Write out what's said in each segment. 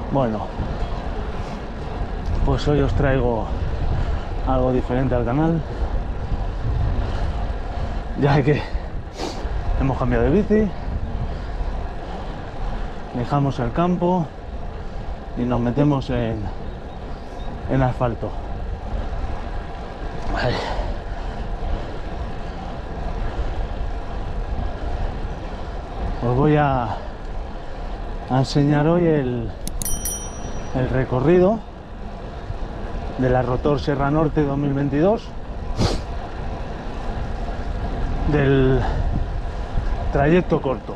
Bueno, pues hoy os traigo algo diferente al canal, ya que hemos cambiado de bici, dejamos el campo y nos metemos en asfalto. Ay. Os voy a enseñar hoy el recorrido de la Rotor Sierra Norte 2022, del trayecto corto.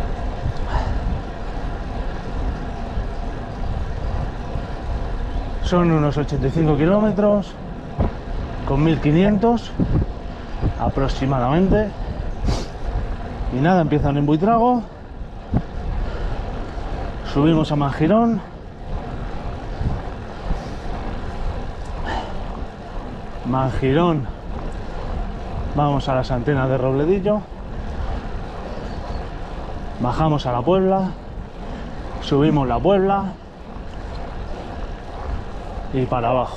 Son unos 85 kilómetros con 1500 aproximadamente. Y nada, empiezan en Buitrago, subimos a Mangirón, vamos a las antenas de Robledillo, bajamos a la Puebla, subimos la Puebla y para abajo.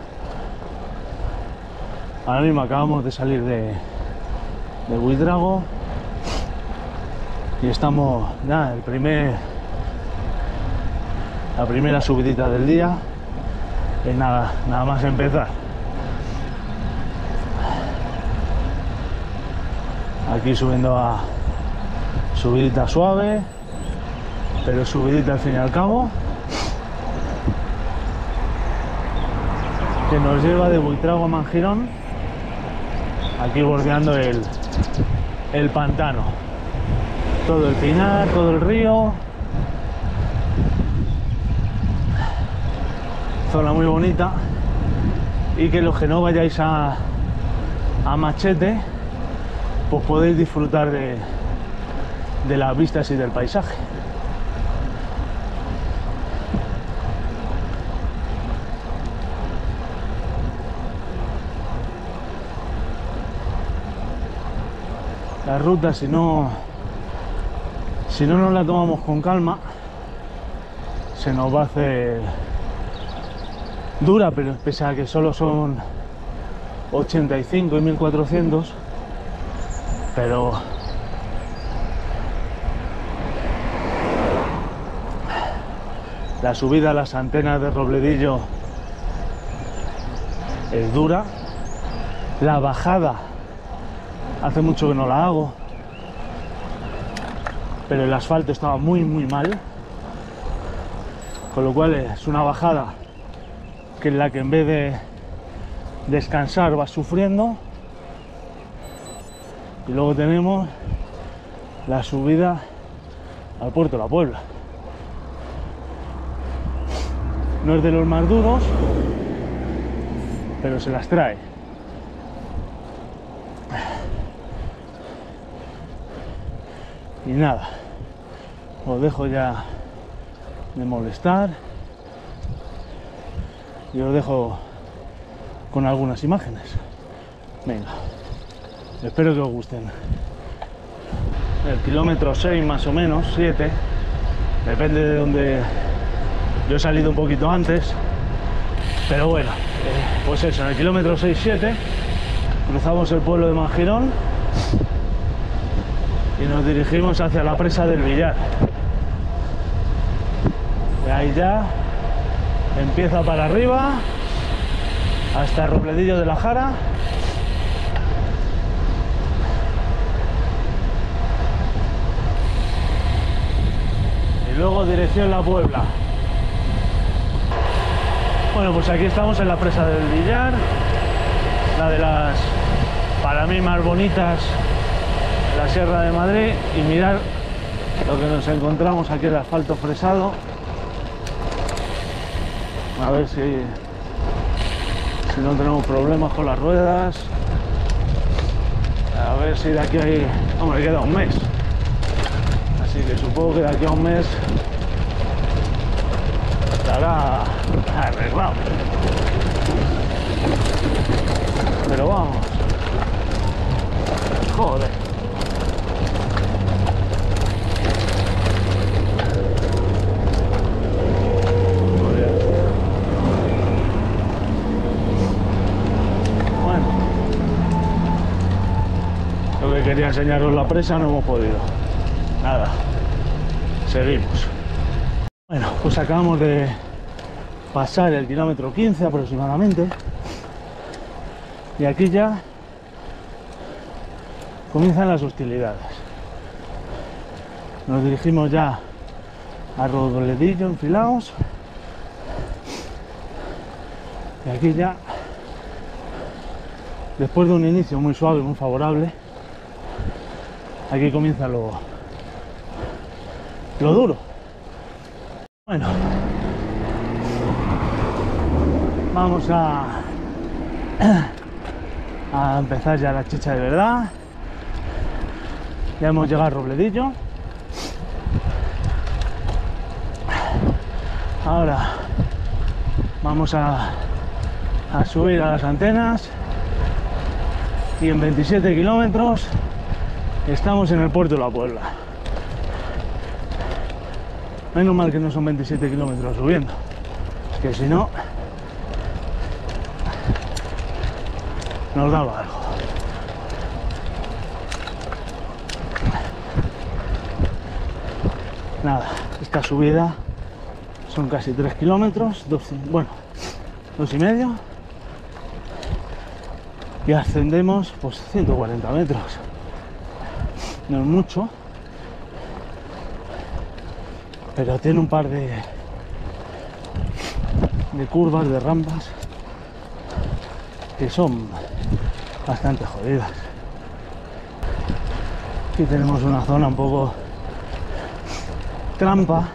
Ahora mismo acabamos de salir de Buitrago y estamos ya la primera subidita del día. Y nada más empezar. Aquí subiendo a subidita suave, pero subidita al fin y al cabo, que nos lleva de Buitrago a Mangirón, aquí bordeando el pantano, todo el pinar, todo el río, zona muy bonita, y que los que no vayáis a Machete, pues podéis disfrutar de las vistas y del paisaje. La ruta, si no nos la tomamos con calma, se nos va a hacer dura, pero pese a que solo son 85 y 1400, pero la subida a las antenas de Robledillo es dura, la bajada hace mucho que no la hago, pero el asfalto estaba muy mal, con lo cual es una bajada que en la que en vez de descansar vas sufriendo. Y luego tenemos la subida al puerto de la Puebla. No es de los más duros, pero se las trae. Y nada, os dejo ya de molestar y os dejo con algunas imágenes. Venga, espero que os gusten. El kilómetro 6 más o menos, 7, depende de donde. Yo he salido un poquito antes, pero bueno, pues eso, en el kilómetro 6-7 cruzamos el pueblo de Mangirón y nos dirigimos hacia la presa del Villar. De ahí ya empieza para arriba hasta Robledillo de la Jara, y luego dirección La Puebla. Bueno, pues aquí estamos en la presa del Villar, la de las, para mí, más bonitas de la Sierra de Madrid. Y mirad lo que nos encontramos aquí, el asfalto fresado. A ver si no tenemos problemas con las ruedas. A ver si de aquí hay... Hombre, queda un mes, así que supongo que de aquí a un mes estará arreglado. Pero vamos, joder. quería enseñaros la presa, no hemos podido. Nada, seguimos. Bueno, pues acabamos de pasar el kilómetro 15 aproximadamente. Y aquí ya comienzan las hostilidades. Nos dirigimos ya a Robledillo, enfilados. Y aquí ya, después de un inicio muy suave, muy favorable, aquí comienza lo duro. Bueno, vamos a empezar ya la chicha de verdad. Ya hemos llegado a Robledillo. Ahora vamos a subir a las antenas y en 27 kilómetros estamos en el puerto de La Puebla. Menos mal que no son 27 kilómetros subiendo, es que si no nos daba algo. Nada, esta subida son casi 3 kilómetros, bueno, 2,5, y ascendemos pues 140 metros. No es mucho, pero tiene un par de curvas, de rampas, que son bastante jodidas. Aquí tenemos una zona un poco trampa.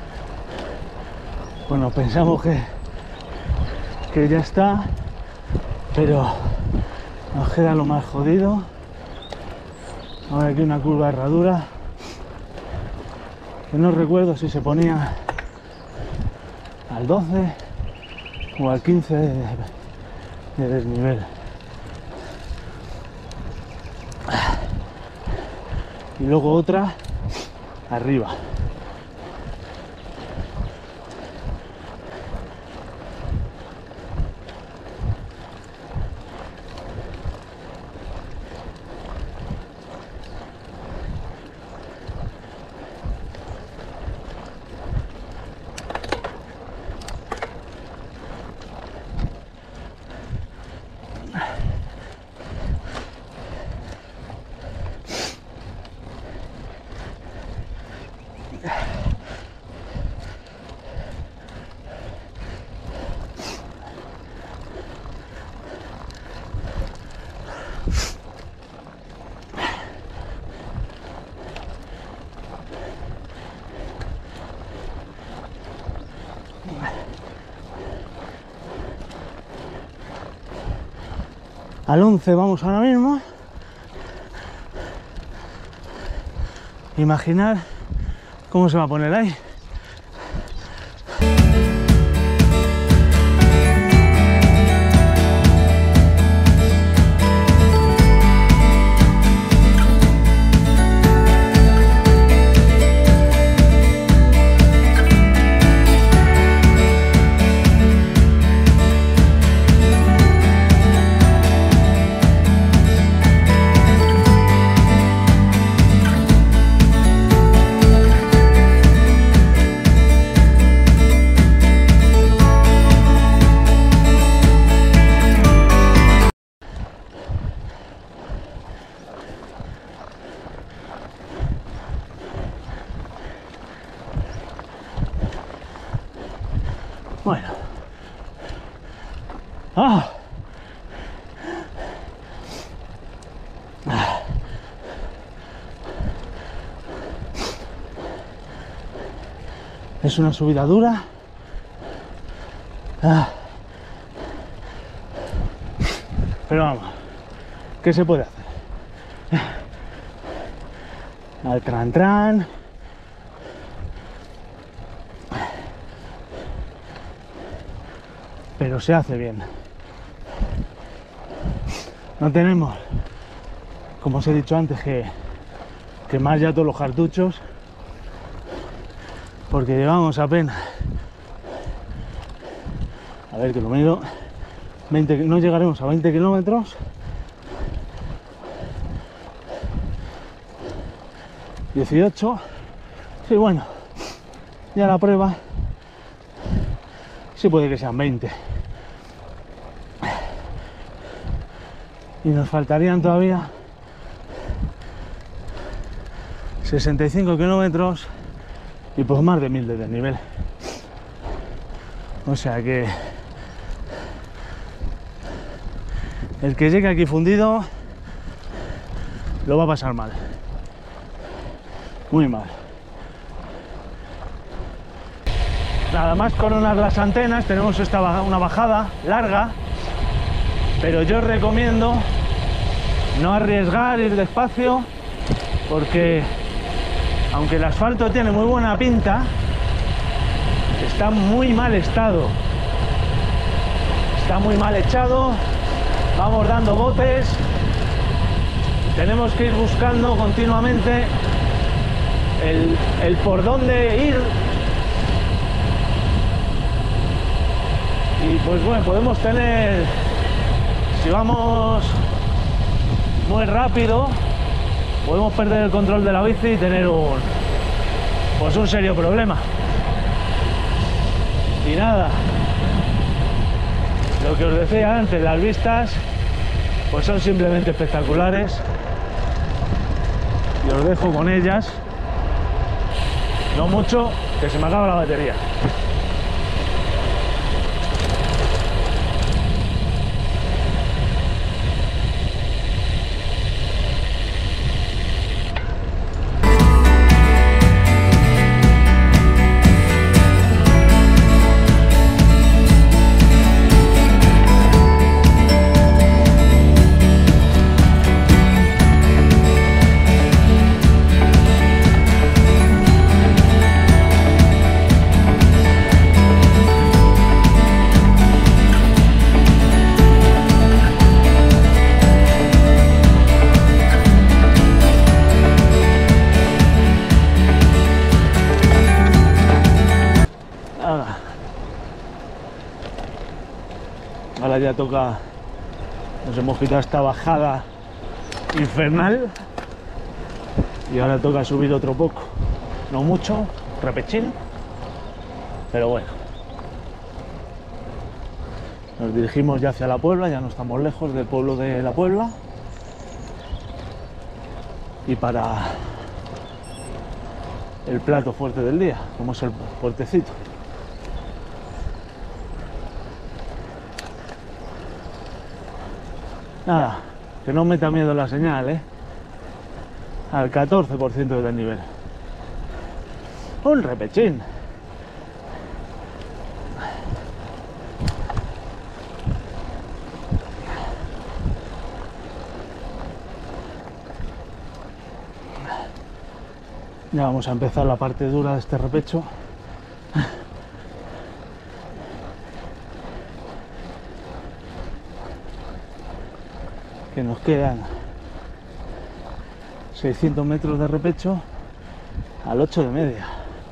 Bueno, pensamos que ya está, pero nos queda lo más jodido. Ahora aquí una curva de herradura que no recuerdo si se ponía al 12 o al 15 de desnivel. Y luego otra arriba. Al 11 vamos ahora mismo. Imaginar cómo se va a poner ahí. Bueno. Es una subida dura. Pero vamos, ¿qué se puede hacer? Al tran. Pero se hace bien. No tenemos, como os he dicho antes, que quemar ya todos los cartuchos, porque llevamos apenas, a ver que lo miro, 20, no llegaremos a 20 kilómetros 18. Sí, bueno, ya la prueba sí puede que sean 20. Y nos faltarían todavía 65 kilómetros y pues más de 1000 de desnivel. O sea que el que llegue aquí fundido lo va a pasar mal, muy mal. Nada más coronar las antenas tenemos una bajada larga, pero yo os recomiendo no arriesgar, ir despacio, porque aunque el asfalto tiene muy buena pinta, está en muy mal estado, está muy mal echado, vamos dando botes, tenemos que ir buscando continuamente el por dónde ir. Y pues bueno, podemos tener, si vamos muy rápido, podemos perder el control de la bici y tener un serio problema. Y nada, lo que os decía antes, las vistas pues son simplemente espectaculares y os dejo con ellas, no mucho, que se me acaba la batería. Ahora ya toca, nos hemos quitado esta bajada infernal y ahora toca subir otro poco, no mucho, repechín, pero bueno. Nos dirigimos ya hacia la Puebla, ya no estamos lejos del pueblo de la Puebla, y para el plato fuerte del día, como es el puertecito. Nada, que no meta miedo la señal, al 14% de desnivel. Un repechín. Ya vamos a empezar la parte dura de este repecho. Que nos quedan 600 metros de repecho al 8 de media.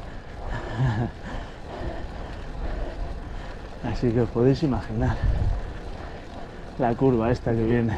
Así que os podéis imaginar la curva esta que viene.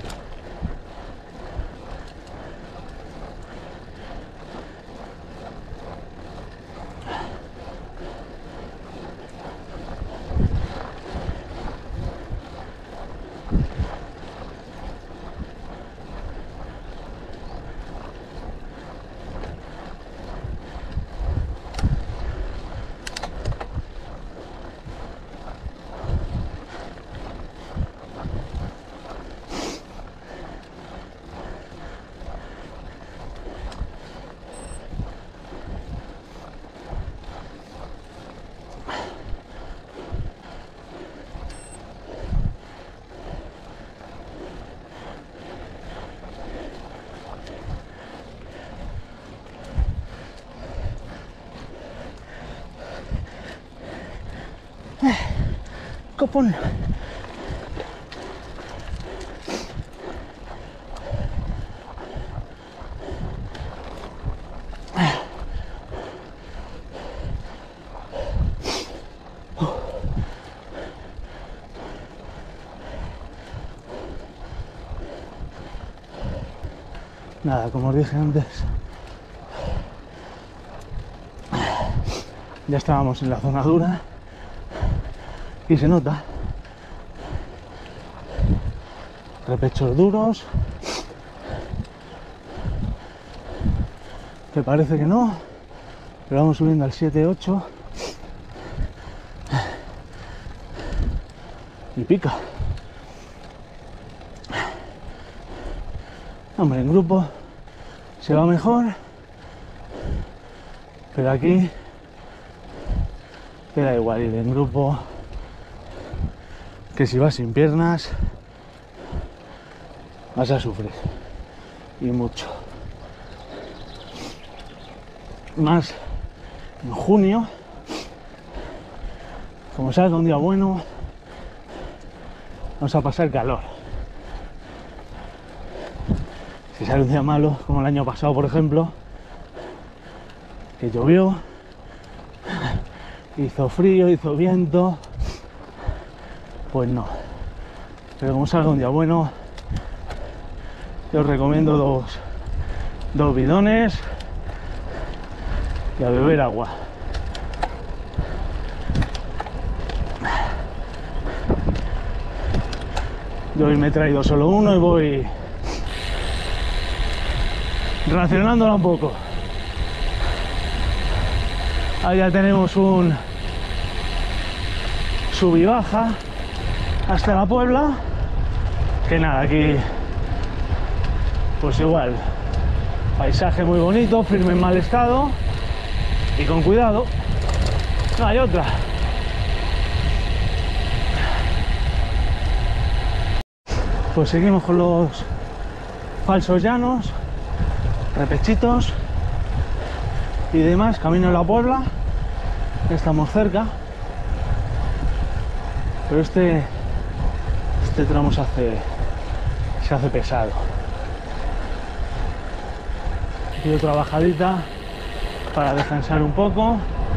Copón. Nada, como os dije antes, Ya estábamos en la zona dura y se nota. Repechos duros, que parece que no, pero vamos subiendo al 7-8 y pica. Hombre, en grupo se va mejor, pero aquí te da igual ir en grupo que si vas sin piernas vas a sufrir, y mucho. Más en junio, como salga un día bueno, vamos a pasar calor. Si sale un día malo, como el año pasado, por ejemplo, que llovió, hizo frío, hizo viento, pues no. Pero como salga un día bueno, yo os recomiendo dos bidones y a beber agua. Yo hoy me he traído solo uno y voy racionándola un poco. Ahí ya tenemos un sub y baja hasta la Puebla, que nada, aquí pues igual, paisaje muy bonito, firme en mal estado y con cuidado. No hay otra. Pues seguimos con los falsos llanos, repechitos y demás, camino a la Puebla. Ya estamos cerca, pero este tramo se hace pesado. Y otra bajadita para descansar un poco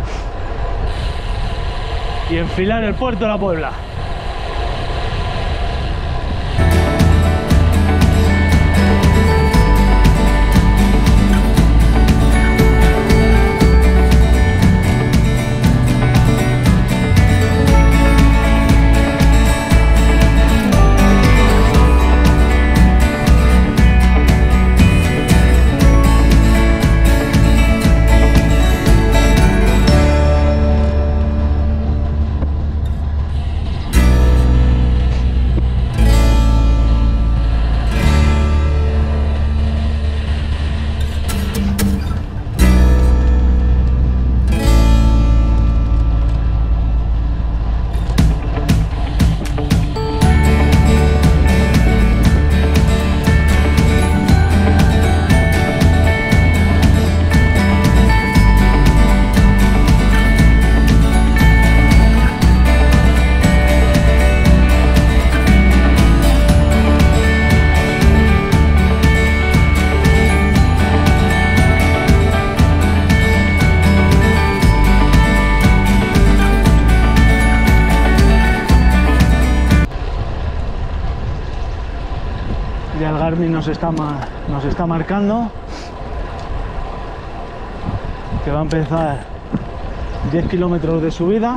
y enfilar el puerto de la Puebla. Ya el Garmin nos está marcando que va a empezar 10 kilómetros de subida,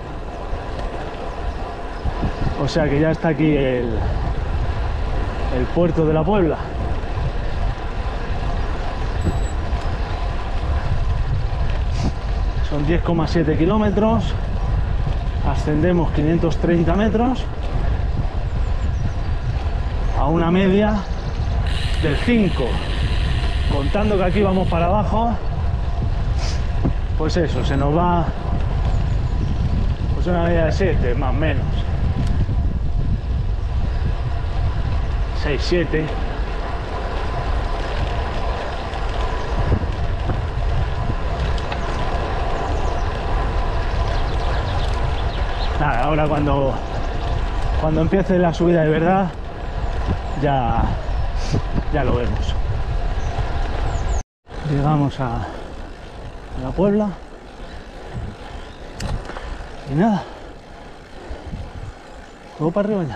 o sea que ya está aquí el puerto de la Puebla. Son 10,7 kilómetros, ascendemos 530 metros a una media del 5, contando que aquí vamos para abajo, pues eso, se nos va pues una media de 7, más o menos 6, 7. Nada, ahora cuando empiece la subida de verdad ya lo vemos. Llegamos a la Puebla y nada, todo para arriba ya.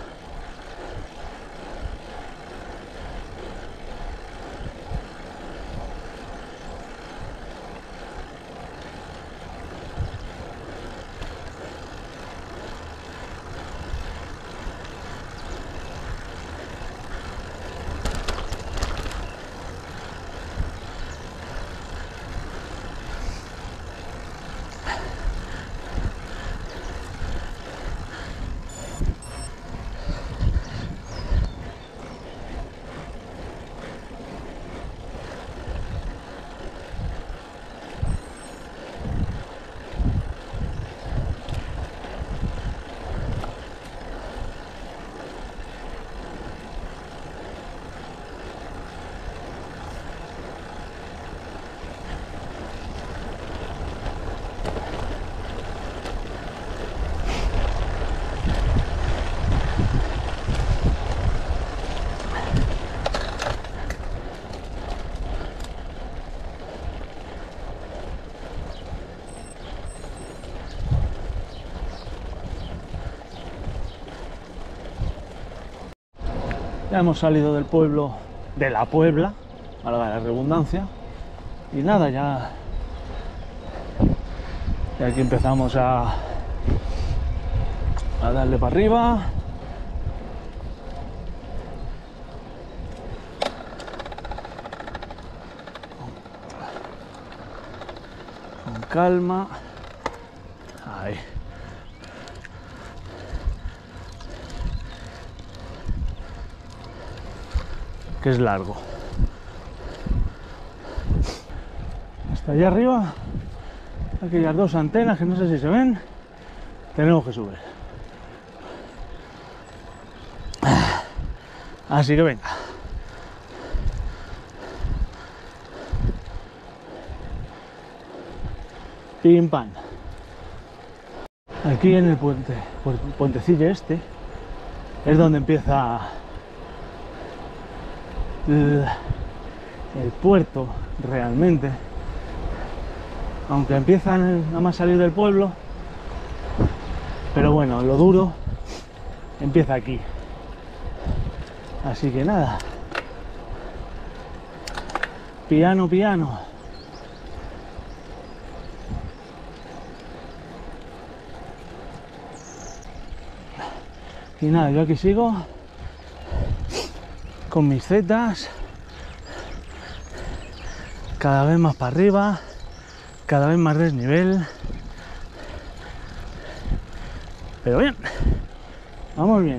Ya hemos salido del pueblo, de la Puebla, valga la redundancia, y nada, ya aquí empezamos a darle para arriba. Con calma. Ahí. Que es largo. Hasta allá arriba, aquellas dos antenas que no sé si se ven, tenemos que subir. Así que venga. Pim pam. Aquí en el puentecillo este es donde empieza el puerto realmente, aunque empiezan nada más salir del pueblo, pero bueno, lo duro empieza aquí. Así que nada, piano piano. Y nada, yo aquí sigo con mis zetas, cada vez más para arriba, cada vez más desnivel, pero bien, vamos bien.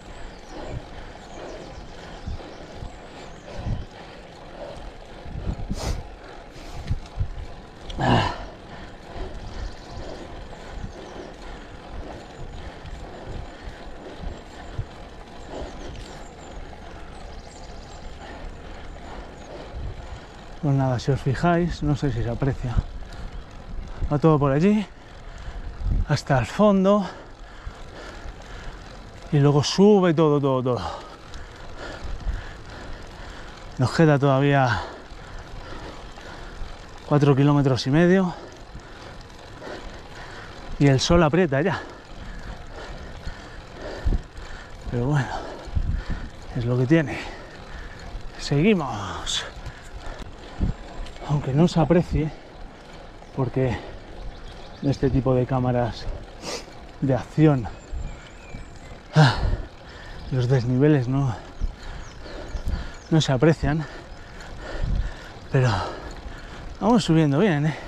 Pues nada, si os fijáis, no sé si se aprecia, va todo por allí hasta el fondo y luego sube todo. Nos queda todavía 4,5 kilómetros y el sol aprieta ya, pero bueno, es lo que tiene. Seguimos. Aunque no se aprecie, porque este tipo de cámaras de acción, los desniveles no se aprecian, pero vamos subiendo bien, ¿eh?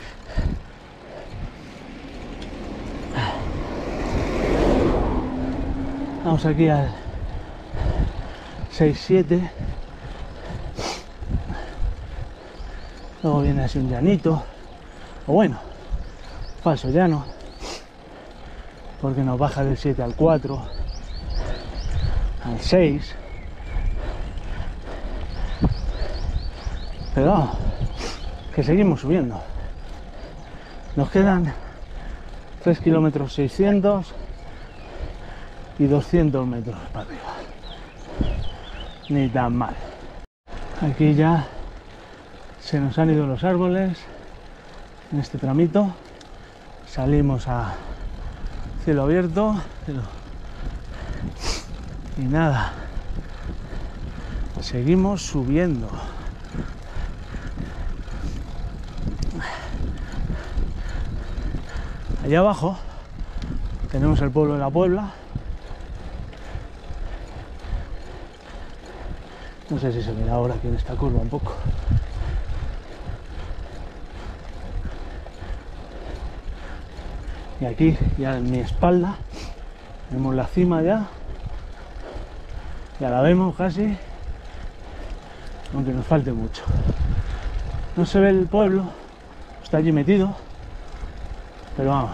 Vamos aquí al 6-7. Luego viene así un llanito, o bueno, falso llano, porque nos baja del 7 al 4, al 6. Pero vamos, que seguimos subiendo. Nos quedan 3 kilómetros 600 y 200 metros para arriba. Ni tan mal. Aquí ya se nos han ido los árboles en este tramito. Salimos a cielo abierto y nada, seguimos subiendo. Allá abajo tenemos el pueblo de la Puebla. No sé si se verá ahora aquí en esta curva un poco. Y aquí, ya en mi espalda, vemos la cima ya la vemos casi, aunque nos falte mucho. No se ve el pueblo, está allí metido, pero vamos,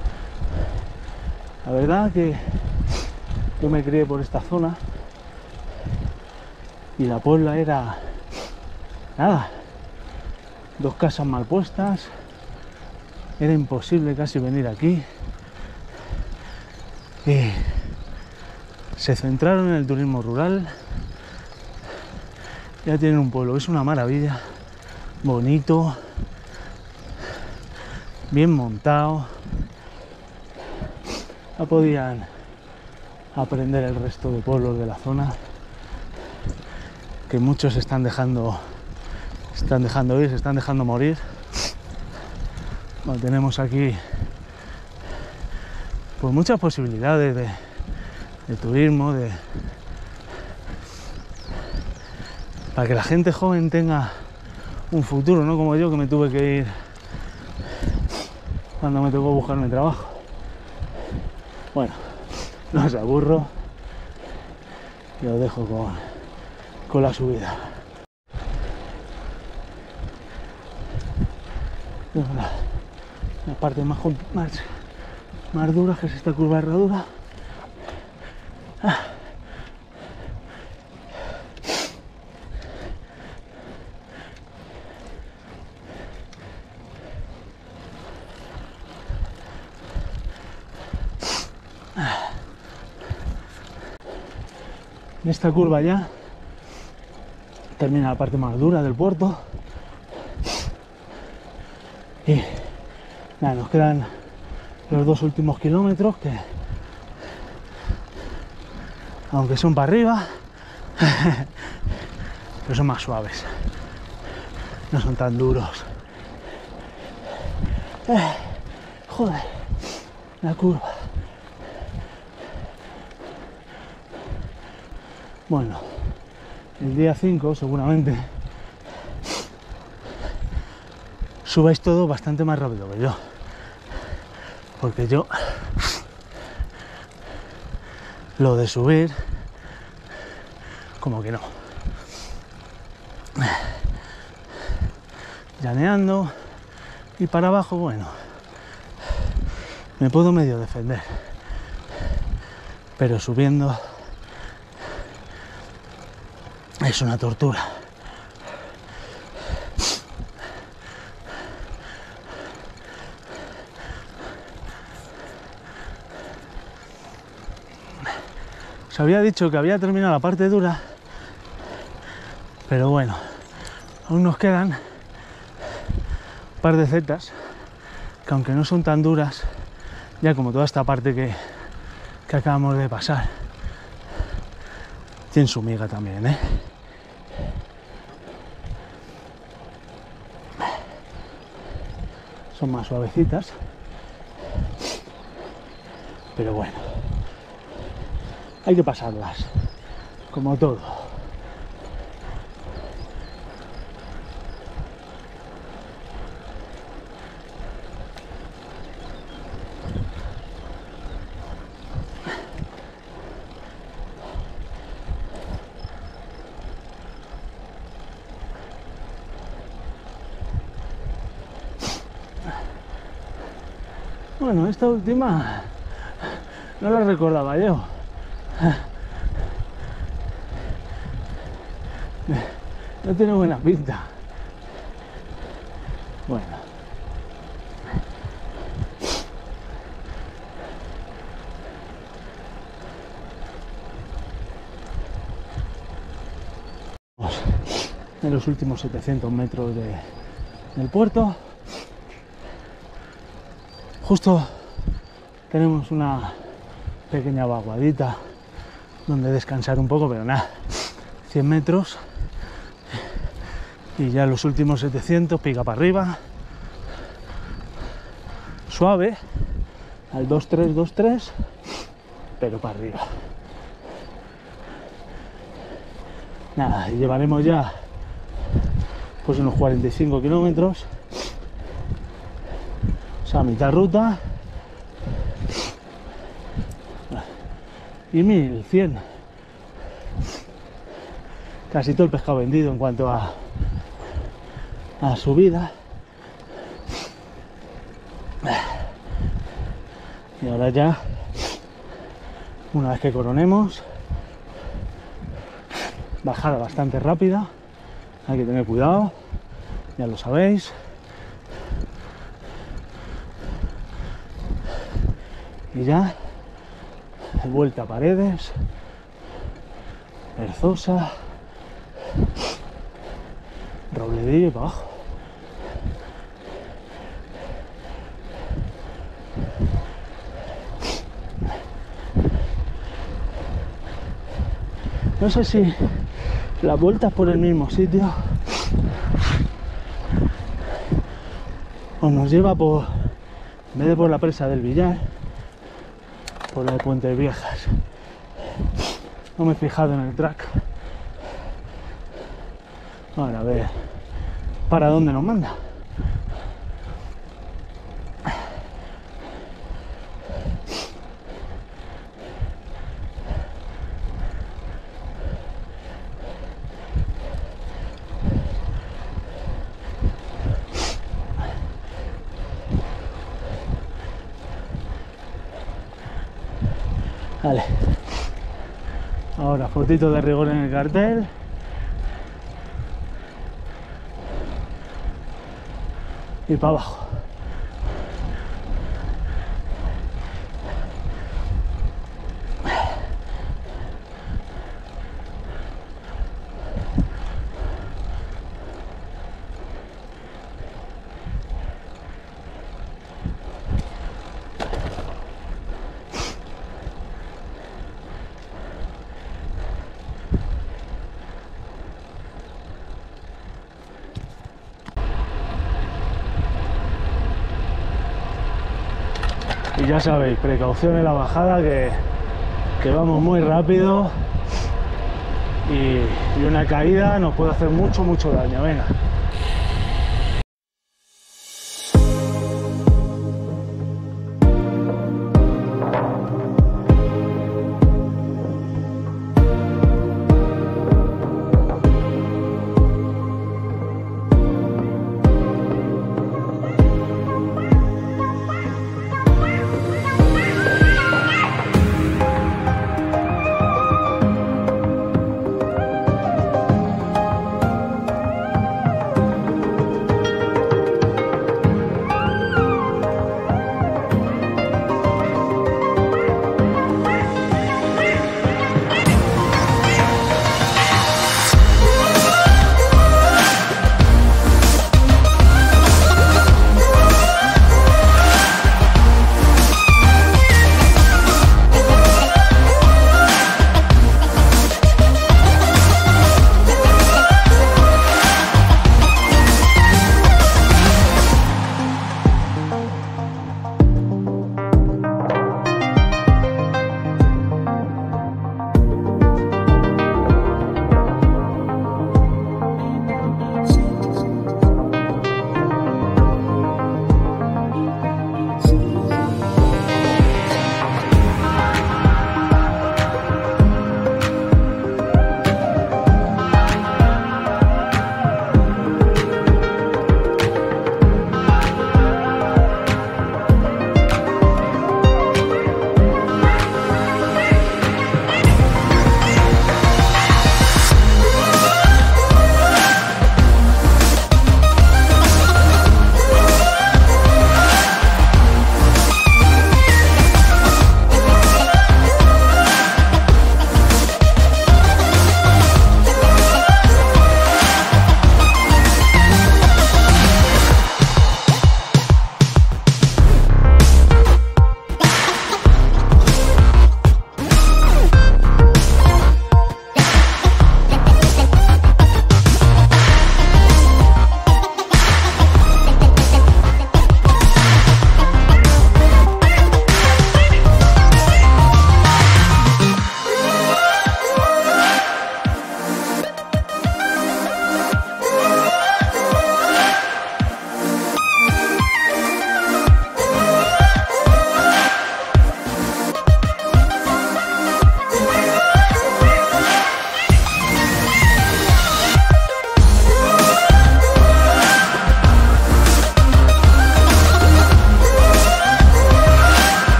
la verdad que yo me crié por esta zona y la Puebla era nada, 2 casas mal puestas. Era imposible casi venir aquí y se centraron en el turismo rural. Ya tienen un pueblo, es una maravilla, bonito, bien montado. Ya podían aprender el resto de pueblos de la zona que muchos se están dejando ir, se están dejando morir. Bueno, tenemos aquí pues muchas posibilidades de turismo, para que la gente joven tenga un futuro, no como yo, que me tuve que ir cuando me tocó buscarme trabajo. Bueno, no os aburro y os dejo con la subida. La parte más dura, que es esta curva de herradura. En esta curva ya termina la parte más dura del puerto y nada, nos quedan los 2 últimos kilómetros, que aunque son para arriba pero son más suaves, no son tan duros. Joder, la curva. Bueno, el día 5 seguramente subáis todo bastante más rápido que yo, porque yo lo de subir como que no. Llaneando y para abajo, bueno, me puedo medio defender, pero subiendo es una tortura. Os había dicho que había terminado la parte dura, pero bueno, aún nos quedan un par de zetas que, aunque no son tan duras, ya como toda esta parte que acabamos de pasar, tienen su miga también, ¿eh? Son más suavecitas, pero bueno, hay que pasarlas, como todo. Bueno, esta última no la recordaba yo. No tiene buena pinta. Bueno. Vamos en los últimos 700 metros del puerto. Justo tenemos una pequeña vaguadita donde descansar un poco, pero nada, 100 metros y ya los últimos 700, pica para arriba, suave, al 2-3, 2-3, pero para arriba. Nada, y llevaremos ya pues unos 45 kilómetros. O sea, mitad ruta y 1100. Casi todo el pescado vendido en cuanto a subida. Y ahora ya, una vez que coronemos, bajada bastante rápida. Hay que tener cuidado, ya lo sabéis. Y ya, vuelta a Paredes, Berzosa, Robledillo y para abajo. No sé si las vueltas por el mismo sitio o nos lleva por, en vez de por la presa del Villar, por la de Puentes Viejas. No me he fijado en el track. Bueno, a ver para dónde nos manda. Vale, ahora fotito de rigor en el cartel. Y para abajo. Y ya sabéis, precaución en la bajada, que vamos muy rápido y una caída nos puede hacer mucho daño. Venga.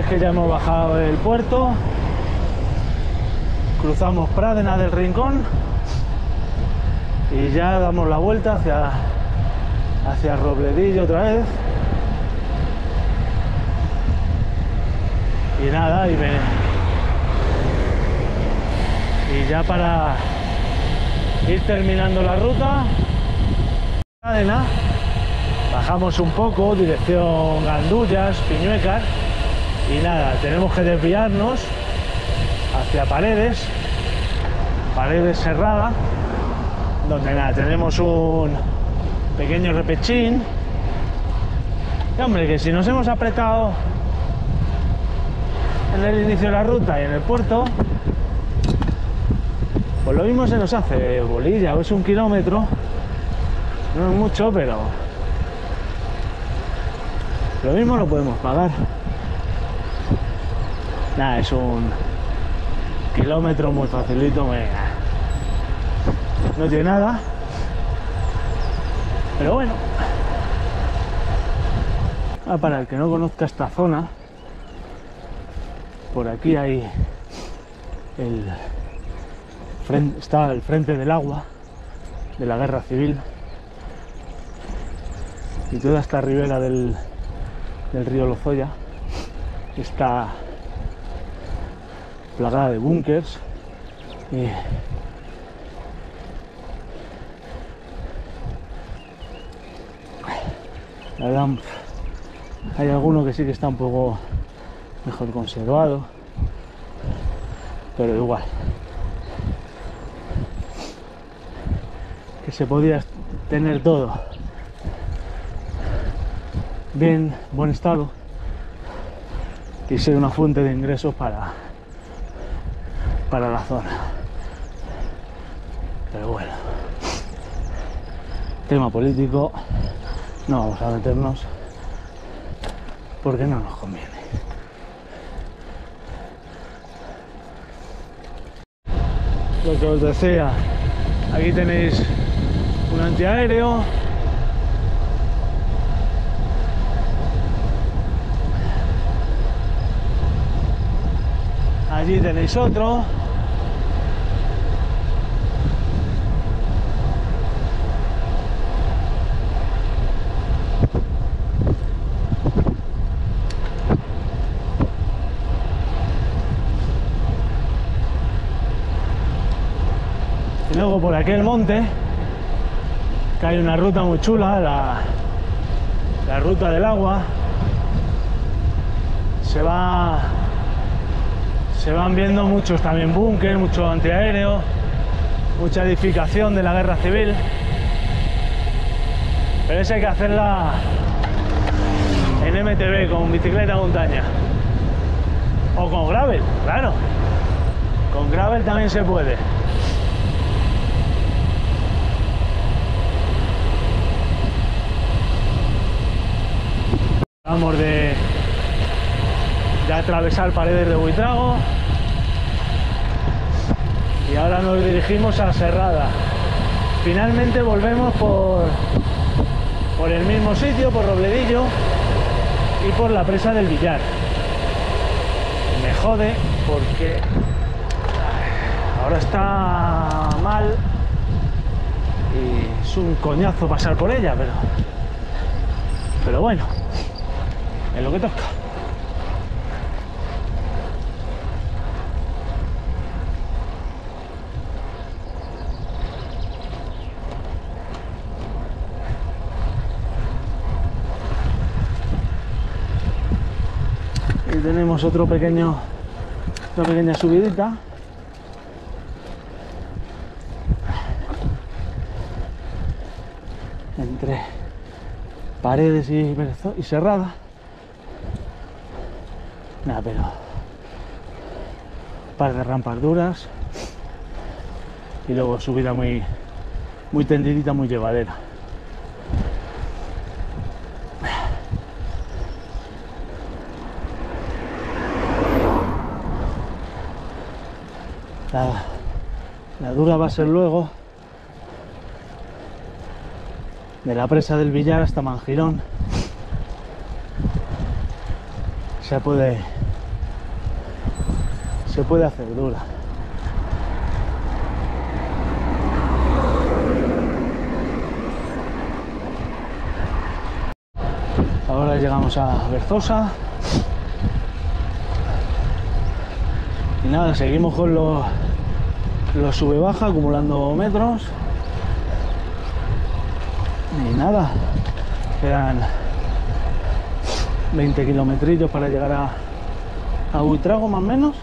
vez que ya hemos bajado el puerto, cruzamos Pradena del Rincón y ya damos la vuelta hacia Robledillo otra vez. Y nada, y ya para ir terminando la ruta, Pradena, bajamos un poco, dirección Gandullas, Piñuecar, y nada, tenemos que desviarnos hacia Paredes Serrada, donde nada, tenemos un pequeño repechín. Y hombre, que si nos hemos apretado en el inicio de la ruta y en el puerto, pues lo mismo se nos hace bolilla, o es 1 kilómetro, no es mucho, pero lo mismo lo podemos pagar. Nada, es 1 kilómetro muy facilito, no tiene nada, pero bueno. Para el que no conozca esta zona, por aquí hay está el Frente del Agua de la Guerra Civil, y toda esta ribera del río Lozoya está plagada de búnkers. Y la verdad, hay alguno que sí que está un poco mejor conservado, pero igual que se podía tener todo bien, buen estado, y ser una fuente de ingresos para la zona. Pero bueno, tema político no vamos a meternos porque no nos conviene. Lo que os decía, aquí tenéis un antiaéreo, allí tenéis otro, y luego por aquel monte que hay una ruta muy chula, la ruta del agua. Se van viendo muchos también búnker, mucho antiaéreo, mucha edificación de la Guerra Civil, pero esa hay que hacerla en MTB, con bicicleta montaña, o con gravel, claro, con gravel también se puede. Vamos de atravesar Paredes de Buitrago y ahora nos dirigimos a Serrada. Finalmente volvemos por el mismo sitio, por Robledillo y por la presa del Villar. Me jode porque ahora está mal y es un coñazo pasar por ella, pero bueno, es lo que toca. Y tenemos otra pequeña subidita. Entre Paredes y Serrada. Nada, pero un par de rampas duras y luego subida muy tendidita, muy llevadera. La dura va a ser luego de la presa del Villar hasta Mangirón. Se puede se puede hacer dura. Ahora llegamos a Berzosa y nada, seguimos con los sube-baja acumulando metros y nada, quedan 20 kilometrillos para llegar a Buitrago más o menos.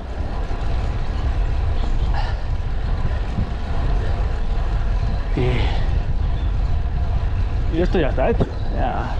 Y esto ya está hecho. Ya.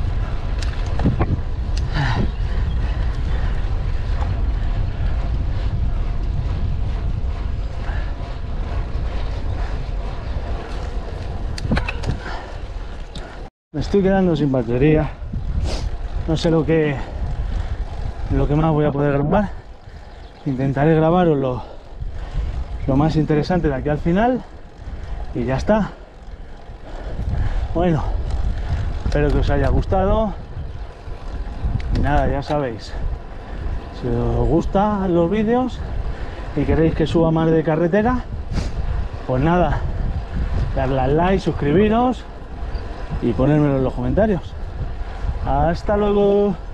Me estoy quedando sin batería. No sé lo que más voy a poder grabar. Intentaré grabaros lo más interesante de aquí al final. Y ya está. Bueno, espero que os haya gustado. Y nada, ya sabéis. Si os gustan los vídeos y queréis que suba más de carretera, pues nada, darle al like, suscribiros y ponérmelo en los comentarios. Hasta luego.